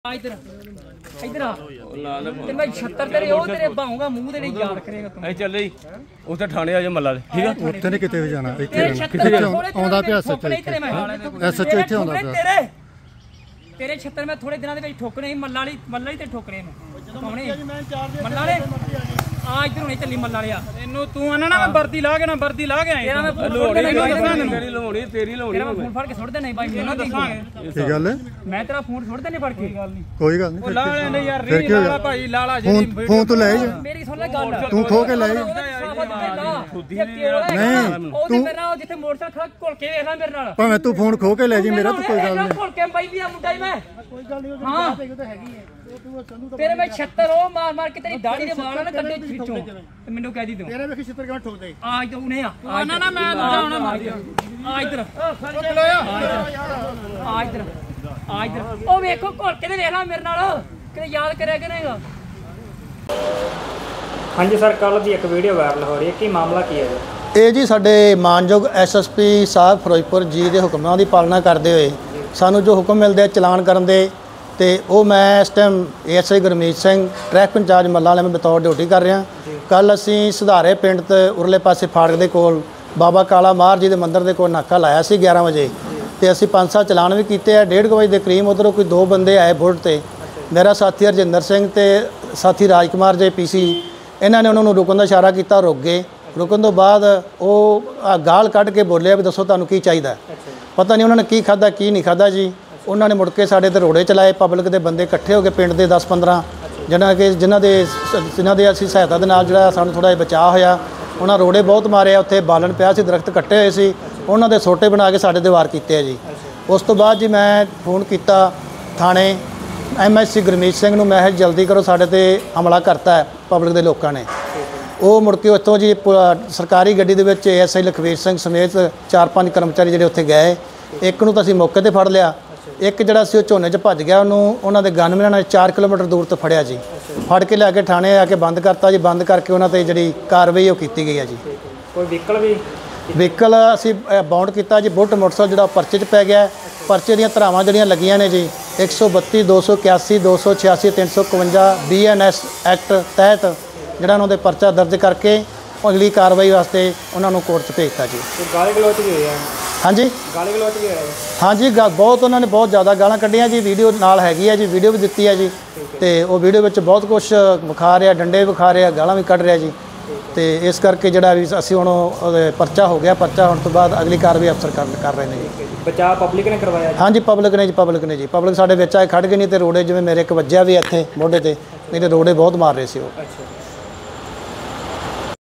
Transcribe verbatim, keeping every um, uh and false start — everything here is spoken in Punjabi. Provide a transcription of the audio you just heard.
इधर इधर आ ते मैं छत्तर तेरे ओ तेरे बाहूंगा मुंह तेरे याद करेगा तू ए चल उथे थाने आ जा मल्ला दे ठीक है उथे नहीं किते भी जाना इथे किथे आਉਂਦਾ ਪਿਆ ਸੱਚ ਐ ਸੱਚ ਇੱਥੇ ਆਉਂਦਾ ਪਿਆ ਤੇਰੇ ਤੇਰੇ ਛੱਤਰ ਮੈਂ ਥੋੜੇ ਦਿਨਾਂ ਦੇ ਵਿੱਚ ਠੋਕਣੇ ਸੀ ਮੱਲਾ ਵਾਲੀ ਮੱਲਾ ਹੀ ਤੇ ਠੋਕਣੇ ਨੇ ਕੌਣੇ ਮੱਲਾ ਵਾਲੇ ਆ ਇਧਰ ਹੁਣੇ ਚੱਲੀ ਮੱਲਾ ਵਾਲਿਆ ਇਹਨੂੰ ਤੂੰ ਆਣਾ ਨਾ ਮੈਂ ਵਰਦੀ ਲਾ ਕੇ ਨਾ ਵਰਦੀ ਲਾ ਕੇ ਆਇਆ ਮੈਂ ਲੋੜੀ ਤੇਰੀ ਲੋੜੀ ਤੇਰੀ ਲੋੜੀ ਮੈਂ ਫੋਨ ਫੜ ਕੇ ਸੁੱਟ ਦੇ ਨਹੀਂ ਬਾਈ ਮੈਨੂੰ ਦੱਸਾਂਗੇ ਕੀ ਗੱਲ ਹੈ ਮੈਂ ਤੇਰਾ ਫੋਨ ਸੁੱਟ ਦੇ ਨਹੀਂ ਫੜ ਕੇ ਕੋਈ ਗੱਲ ਨਹੀਂ ਲਾ ਲੈ ਨਹੀਂ ਯਾਰ ਰੀ ਲਾਲਾ ਭਾਈ ਲਾਲਾ ਜਿਹੜੀ ਫੋਨ ਤੂੰ ਲੈ ਜਾ ਮੇਰੀ ਸੁਣ ਲੈ ਗੱਲ ਤੂੰ ਖੋ ਕੇ ਲੈ ਜਾ ਨਹੀਂ ਤੂੰ ਮੇਰੇ ਨਾਲ ਜਿੱਥੇ ਮੋਟਰਸਾਈਕਲ ਖੜਾ ਘੁਲ ਕੇ ਵੇਖ ਲੈ ਮੇਰੇ ਨਾਲ ਭਾਵੇਂ ਤੂੰ ਫੋਨ ਖੋ ਕੇ ਲੈ ਜੀ ਮੇਰਾ ਤਾਂ ਕੋਈ ਗੱਲ ਨਹੀਂ ਘੁਲ ਕੇ ਬਾਈ ਵੀ ਆ ਮੁੰਡਾ ਹੀ ਮੈਂ ਕੋਈ ਗੱਲ ਨਹੀਂ ਹਾਂ ਤਾਂ ਹੈਗੀ ਹੈ ਤੇਰੇ ਮੈਂ ਛੱਤਰ ਉਹ ਮਾਰ ਮਾਰ ਕੇ ਤੇਰੀ ਦਾੜੀ ਦੇ ਵਾਲਾਂ ਨਾ ਕੰਡੇ ਖਿੱਚੋ ਤੇ ਮੈਨੂੰ ਕਹਿ ਦੀ ਤੂੰ ਤੇਰੇ ਵੇਖੀ ਛੱਤਰ ਕਿਵੇਂ ਠੋਕਦੇ ਆ ਤੂੰ ਨੇ ਆ ਨਾ ਨਾ ਮੈਂ ਆਉਣਾ ਮਾਰ ਆ ਇਧਰ ਆ ਇਧਰ ਆ ਇਧਰ ਉਹ ਵੇਖੋ ਘੁਲ ਕੇ ਤੇ ਵੇਖ ਲੈ ਮੇਰੇ ਨਾਲ ਕਿਤੇ ਯਾਦ ਕਰਿਆ ਕਿ ਨਹੀਂਗਾ ਹਾਂਜੀ ਸਰ ਕੱਲ ਦੀ ਇੱਕ ਵੀਡੀਓ ਵਾਇਰਲ ਹੋ ਰਹੀ ਹੈ ਕੀ ਮਾਮਲਾ ਕੀ ਹੈ ਇਹ ਜੀ ਸਾਡੇ ਮਾਨਯੋਗ ਐਸਐਸਪੀ ਸਾਹਿਬ ਫਿਰੋਜ਼ਪੁਰ ਜੀ ਦੇ ਹੁਕਮਾਂ ਦੀ ਪਾਲਣਾ ਕਰਦੇ ਹੋਏ ਸਾਨੂੰ ਜੋ ਹੁਕਮ ਮਿਲਦੇ ਆ ਚਲਾਨ ਕਰਨ ਦੇ ਤੇ ਉਹ ਮੈਂ ਇਸ time ASI Gurmeet Singh traffic incharge Malla Wale ਮੈਂ ਬਤੌਰ ਡਿਊਟੀ ਕਰ ਰਿਹਾ ਕੱਲ ਅਸੀਂ ਸੁਧਾਰੇ ਪਿੰਡ ਤੇ ਉਰਲੇ ਪਾਸੇ ਫਾੜਕ ਦੇ ਕੋਲ ਬਾਬਾ ਕਾਲਾ ਮਾਰ ਜੀ ਦੇ ਮੰਦਿਰ ਦੇ ਕੋਲ ਨਾਕਾ ਲਾਇਆ ਸੀ ਗਿਆਰਾਂ ਵਜੇ ਤੇ ਅਸੀਂ ਪੰਜ ਸੱਤ ਚਲਾਨ ਵੀ ਕੀਤੇ ਆ ਡੇਢ ਵਜੇ ਦੇ ਕਰੀਬ ਉਧਰੋਂ ਕੋਈ ਦੋ ਬੰਦੇ ਆਏ ਬੁਲਟ ਤੇ ਮੇਰਾ ਸਾਥੀ ਹਰਜਿੰਦਰ ਸਿੰਘ ਤੇ ਸਾਥੀ ਰਾਜਕੁਮਾਰ ਜੇ ਪੀਸੀ ਇਹਨਾਂ ਨੇ ਉਹਨਾਂ ਨੂੰ ਰੁਕਣ ਦਾ ਇਸ਼ਾਰਾ ਕੀਤਾ ਰੁਕ ਗਏ ਰੁਕਣ ਤੋਂ ਬਾਅਦ ਉਹ ਗਾਲ ਕੱਢ ਕੇ ਬੋਲਿਆ ਵੀ ਦੱਸੋ ਤੁਹਾਨੂੰ ਕੀ ਚਾਹੀਦਾ ਪਤਾ ਨਹੀਂ ਉਹਨਾਂ ਨੇ ਕੀ ਖਾਧਾ ਕੀ ਨਹੀਂ ਖਾਧਾ ਜੀ ਉਹਨਾਂ ਨੇ ਮੁੜ ਕੇ ਸਾਡੇ ਤੇ ਰੋੜੇ ਚਲਾਏ ਪਬਲਿਕ ਦੇ ਬੰਦੇ ਇਕੱਠੇ ਹੋ ਕੇ ਪਿੰਡ ਦੇ ਦਸ ਪੰਦਰਾਂ ਜਿਹਨਾਂ ਕਿ ਜਿਨ੍ਹਾਂ ਦੇ ਜਿਨ੍ਹਾਂ ਦੇ ਅਸੀਂ ਸਹਾਇਤਾ ਦੇ ਨਾਲ ਜਿਹੜਾ ਸਾਨੂੰ ਥੋੜ੍ਹਾ ਜਿਹਾ ਬਚਾਅ ਹੋਇਆ ਉਹਨਾਂ ਰੋੜੇ ਬਹੁਤ ਮਾਰੇ ਆ ਉੱਥੇ ਬਾਲਣ ਪਿਆ ਸੀ ਦਰਖਤ ਕੱਟੇ ਹੋਏ ਸੀ ਉਹਨਾਂ ਦੇ ਸੋਟੇ ਬਣਾ ਕੇ ਸਾਡੇ 'ਤੇ ਵਾਰ ਕੀਤੇ ਆ ਜੀ ਉਸ ਤੋਂ ਬਾਅਦ ਜੀ ਮੈਂ ਫੋਨ ਕੀਤਾ ਥਾਣੇ M S C Gurmeet Singh ਨੂੰ ਮੈਂ ਜਲਦੀ ਕਰੋ ਸਾਡੇ 'ਤੇ ਹਮਲਾ ਕਰਤਾ ਹੈ ਪਬਲਿਕ ਦੇ ਲੋਕਾਂ ਨੇ ਉਹ ਮੁੜ ਕੇ ਉੱਥੋਂ ਜੀ ਸਰਕਾਰੀ ਗੱਡੀ ਦੇ ਵਿੱਚ A S I Lakhvir Singh ਸਮੇਤ ਚਾਰ ਪੰਜ ਕਰਮਚਾਰੀ ਜਿਹੜੇ ਉੱਥੇ ਗਏ ਇੱਕ ਨੂੰ ਤਾਂ ਅਸੀਂ ਮੌਕੇ 'ਤੇ ਫੜ ਲਿਆ ਇੱਕ ਜਿਹੜਾ ਸੀ ਉਹ ਝੋਨੇ 'ਚ ਭੱਜ ਗਿਆ ਉਹਨੂੰ ਉਹਨਾਂ ਦੇ ਗਨਮੈਨਾਂ ਨੇ ਚਾਰ ਕਿਲੋਮੀਟਰ ਦੂਰ ਤੋਂ ਫੜਿਆ ਜੀ ਫੜ ਕੇ ਲੈ ਕੇ ਥਾਣੇ ਆ ਕੇ ਬੰਦ ਕਰਤਾ ਜੀ ਬੰਦ ਕਰਕੇ ਉਹਨਾਂ 'ਤੇ ਜਿਹੜੀ ਕਾਰਵਾਈ ਉਹ ਕੀਤੀ ਗਈ ਹੈ ਜੀ ਕੋਈ ਵਹੀਕਲ ਵੀ ਵਹੀਕਲ ਅਸੀਂ ਬਾਉਂਡ ਕੀਤਾ ਜੀ ਬੁਲਟ ਮੋਟਰਸਾਈਕਲ ਜਿਹੜਾ ਪਰਚੇ 'ਚ ਪੈ ਗਿਆ ਪਰਚੇ ਦੀਆਂ ਧਾਰਾਵਾਂ ਜਿਹੜੀਆਂ ਲੱਗੀਆਂ ਨੇ ਜੀ ਇੱਕ ਸੌ ਬੱਤੀ ਦੋ ਸੌ ਇਕਿਆਸੀ ਦੋ ਸੌ ਛਿਆਸੀ ਤਿੰਨ ਸੌ ਇਕਵੰਜਾ ਬੀ ਐਨ ਐਸ ਐਕਟ ਤਹਿਤ ਜਿਹੜਾ ਉਹਨਾਂ ਦੇ ਪਰਚਾ ਦਰਜ ਕਰਕੇ ਅਗਲੀ ਕਾਰਵਾਈ ਵਾਸਤੇ ਉਹਨਾਂ ਨੂੰ ਕੋਰਟ 'ਚ ਭੇਜਤਾ ਜੀ ਗਾਲੀ ਗਲੋਚ ਵੀ ਹੋਇਆ ਹਾਂਜੀ ਗਾਲੀ ਗਲੋਚ ਵੀ ਹੋਇਆ ਹਾਂਜੀ ਬਹੁਤ ਉਹਨਾਂ ਨੇ ਬਹੁਤ ਜ਼ਿਆਦਾ ਗਾਲਾਂ ਕੱਢੀਆਂ ਜੀ ਵੀਡੀਓ ਨਾਲ ਹੈਗੀ ਹੈ ਜੀ ਵੀਡੀਓ ਵੀ ਦਿੱਤੀ ਹੈ ਜੀ ਤੇ ਉਹ ਵੀਡੀਓ ਵਿੱਚ ਬਹੁਤ ਕੁਛ ਵਿਖਾ ਰਿਹਾ ਡੰਡੇ ਵਿਖਾ ਰਿਹਾ ਗਾਲਾਂ ਵੀ ਕੱਢ ਰਿਹਾ ਜੀ ਤੇ ਇਸ ਕਰਕੇ ਜਿਹੜਾ ਵੀ ਅਸੀਂ ਹੁਣ ਉਹਦੇ ਪਰਚਾ ਹੋ ਗਿਆ ਪਰਚਾ ਹੋਣ ਤੋਂ ਬਾਅਦ ਅਗਲੀ ਕਾਰਵਾਈ ਅਫਸਰ ਕਰ ਕਰ ਰਹੇ ਨੇ ਜੀ ਬਚਾਅ ਪਬਲਿਕ ਨੇ ਕਰਵਾਇਆ ਹਾਂਜੀ ਪਬਲਿਕ ਨੇ ਜੀ ਪਬਲਿਕ ਨੇ ਜੀ ਪਬਲਿਕ ਸਾਡੇ ਵਿੱਚ ਆਏ ਖੜ ਗਏ ਨਹੀਂ ਤੇ ਰੋੜੇ ਜਿਵੇਂ ਮੇਰੇ ਇੱਕ ਵੱਜਿਆ ਵੀ ਇੱਥੇ ਮੋਢੇ ਤੇ ਨਹੀਂ ਤੇ ਰੋੜੇ ਬਹੁਤ ਮਾਰ ਰਹੇ ਸੀ ਉਹ